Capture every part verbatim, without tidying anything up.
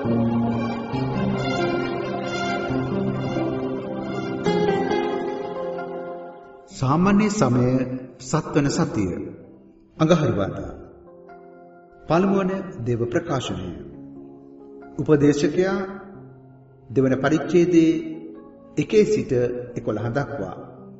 සාමාන්‍ය සමය සත්වන සතිය අඟහරුවාදා පළමුවන දේව ප්‍රකාශනය උපදේශකයා දෙවන පරිච්ඡේදයේ එකේ සිට එකොළහ දක්වා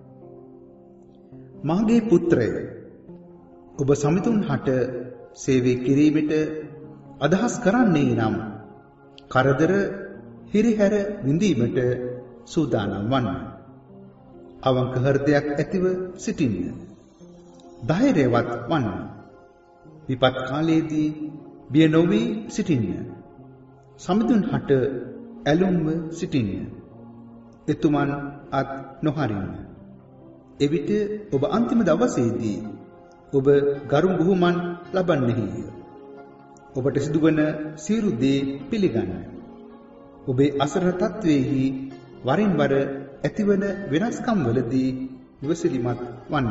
මාගේ පුත්‍රය ඔබ සමිතුන් හට සේවය කිරීමට අදහස් කරන්නේ නම් කරදර හිරිහැර විඳීමට සූදානම් වන්න. අවංක හෘදයක් ඇතිව සිටින්න. ධෛර්යවත් වන්න. විපත් කාලයේදී බිය නොවී සිටින්න. සමිඳුන් හට ඇලුම්ව සිටින්න. එතුමන් අත් නොහරින්න. එවිට ඔබ අන්තිම දවසේදී ඔබ ගරු බුහුමන් ලබන්නේය. ඔබට සිදුවන සියලු දේ පිළිගන්න. ඔබේ අසරණ තත්වයේහි වරින් වර ඇතිවන වෙනස්කම් වලදී විවසිලිමත් වන්න.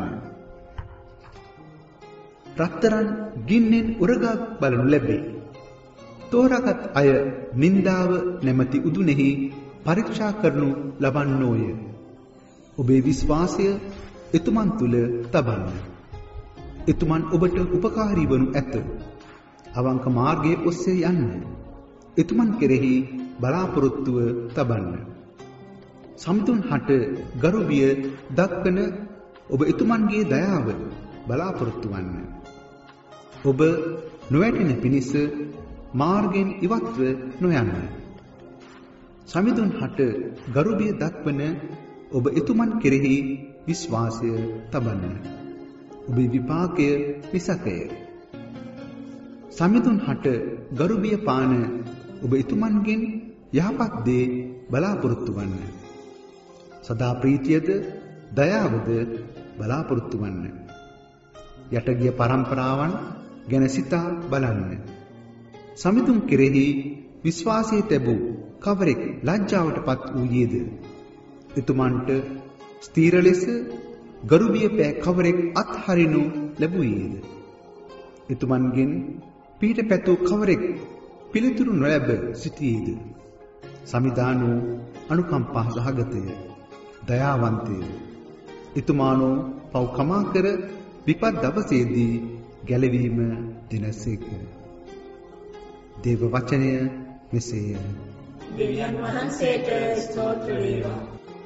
රත්තරන් ගින්නෙන් උරගා බලනු ලැබේ. තෝරාගත් අය නින්දාව නැමැති උදුනේහි පරීක්ෂා කරනු ලබන්නෝය. ඔබේ විශ්වාසය එතුමන් තුල තබන්න. එතුමන් ඔබට උපකාරී වනු ඇත. අවංක මාර්ගයේ ඔස්සේ යන්න. එතුමන් කෙරෙහි බලාපොරොත්තුව තබන්න. සමිතුන් හට ගරුබිය දක්වන ඔබ එතුමන්ගේ දයාව බලාපොරොත්තු වන්න. ඔබ නොවැටෙන පිණිස මාර්ගයෙන් ඉවත්ව නොයන්න. සමිතුන් හට ගරුබිය දක්වන ඔබ එතුමන් කෙරෙහි විශ්වාසය තබන්න. ඔබේ විපාකය නිසකය. සමිතුන් හට ගරුබිය පාන ඔබ එතුමන්ගෙන් යහපත් දේ බලාපොරොත්තු වන්න. සදා ප්‍රීතියද දයාවද බලාපොරොත්තු වන්න. යටගිය පරම්පරාවන් ගැන සිතා බලන්න. සමිතුන් කෙරෙහි විශ්වාසයේ තැබූ කවරෙක් ලැජ්ජාවට පත් වූයේද? එතුමන්ට ස්ථීර ලෙස ගරුබිය පෑ කවරෙක් අත්හරිනු ලැබුවේද? එතුමන්ගෙන් පීඨ පැතූ කවරෙක් පිළිතුරු නොලැබ සිටියේද? සමිදානෝ අනුකම්පා සහගතය, දයාවන්තය. එතුමානෝ පව් කමා කර විපත් දවසේදී ගැලවීම දිනසේක. දේව වචනය මෙසේය. දෙවියන් වහන්සේට ස්තෝත්‍ර වේවා.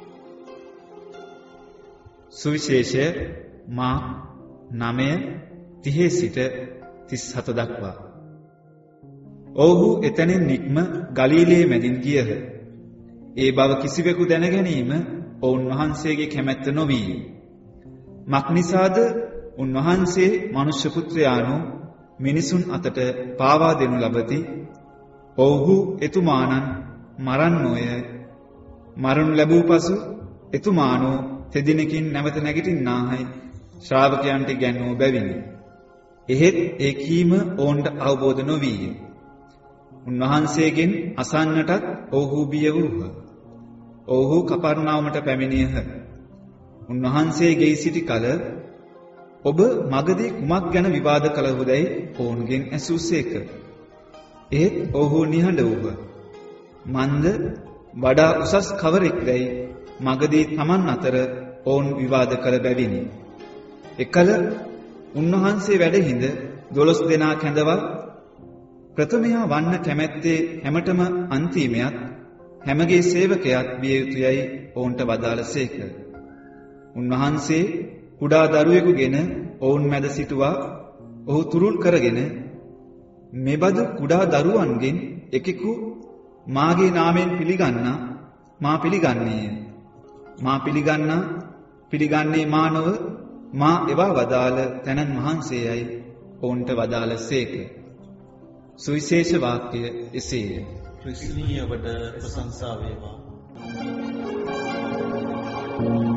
සුවිශේෂය මා නවය තිහේ සිට තිස් හත දක්වා. ඔවුහු එතැනින් නික්ම ගලීලයේ මැදින් ගියහ. ඒ බව කිසිවෙකු දැන ගැනීම ඔවුන් වහන්සේගේ කැමැත්ත නොවීය. මක්නිසාද උන්වහන්සේ මනුෂ්‍ය පුත්‍රයාණෝ මිනිසුන් අතට පාවා දෙනු ලබති. ඔවුහු එතුමාණන් මරන්නෝය. මරණු ලැබූ පසු එතුමාණෝ තෙදිනකින් නැවත නැගිටින්නාහයි ශ්‍රාවකයන්ට ඉගැන්වූ බැවිනි. එහෙත් ඒ කීම ඔවුන්ට අවබෝධ නොවීය. උන්වහන්සේගෙන් අසන්නටත් ඔවුහු බිය වූහ. ඔවුහු කපර්නාවමට පැමිණියහ. උන්වහන්සේ ගෙයි සිටි කල ඔබ මගදී කුමක් ගැන විවාද කළහුදැයි ඔවුන්ගෙන් ඇසූසේක. එහෙත් ඔවුහු නිහඬ වූහ. මන්ද වඩා උසස් කවරෙක්දැයි මගදී තමන් අතර ඔවුන් විවාද කළ බැවිනි. එකල උන්වහන්සේ වැඩහිඳ දොළොස් දෙනා කැඳවා ප්‍රථමයා වන්න කැමැත්තේ හැමටම අන්තිමයත් හැමගේ සේවකයාත් විය යුතුයයි ඔවුන්ට වදාළසේක. උන්වහන්සේ කුඩා දරුවෙකුගෙන ඔවුන් මැද සිටුවා ඔහු තුරුල් කරගෙන මෙබඳු කුඩා දරුවන්ගෙන් එකෙකු මාගේ නාමයෙන් පිළිගන්නා මා පිළිගන්නේය. මා පිළිගන්නා පිළිගන්නේ මා නොව මා එවා වදාළ තැනන් වහන්සේයයි ඔවුන්ට වදාළසේක. සුවිශේෂ වාක්‍ය එසේය. ක්‍රිස්තුනීය ඔබට ප්‍රශංසා වේවා.